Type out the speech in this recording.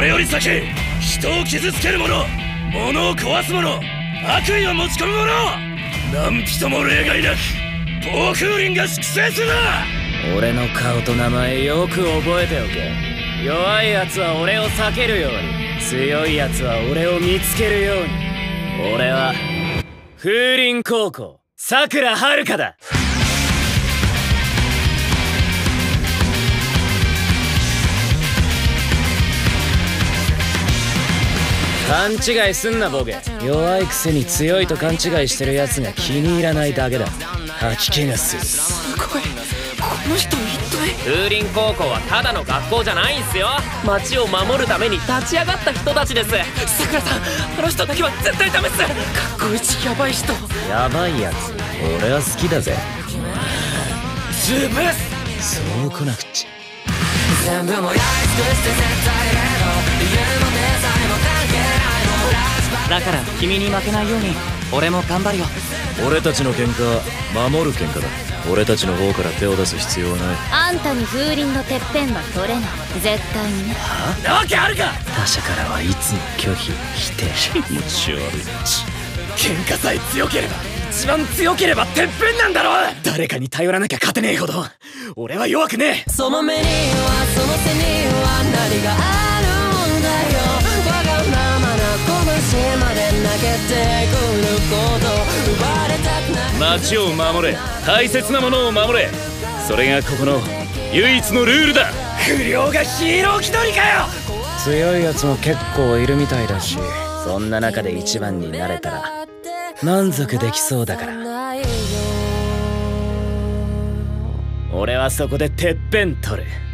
れより先、人を傷つける者、物を壊す者、悪意を持ち込む者、何人も例外なく暴風林が粛清するな。 俺の顔と名前よく覚えておけ。弱い奴は俺を避けるように、強い奴は俺を見つけるように。俺は風林高校さくらはるかだ。勘違いすんなボケ。弱いくせに強いと勘違いしてる奴が気に入らないだけだ。吐き気がする。 すごい、この人一体。 風林高校はただの学校じゃないんすよ。町を守るために立ち上がった人たちです。 さくらさん、あの人だけは絶対ダメっす。学校一ヤバい人。 ヤバいやつ俺は好きだぜ。 潰す。 そう来なくっちゃ。 全部もやり尽くして絶対レード。理由もデザインも関係ないもん。 だから君に負けないように俺も頑張るよ。 俺たちの喧嘩は守る喧嘩だ。俺たちの方から手を出す必要はない。 あんたに風鈴のてっぺんは取れない。絶対にね。 なわけあるか。他者からはいつも拒否否定。 気持ち悪い。 喧嘩さえ強ければ、一番強ければてっぺんなんだろ。誰かに頼らなきゃ勝てねえほど俺は弱くねえ。その目にはその背には何があるんだよ。わがままな拳まで投げてくること奪われたくない。 町を守れ、大切なものを守れ。それがここの唯一のルールだ。 不良がヒーロー気取りかよ。 強いやつも結構いるみたいだし、そんな中で一番になれたら満足できそうだから。俺はそこでてっぺん取る。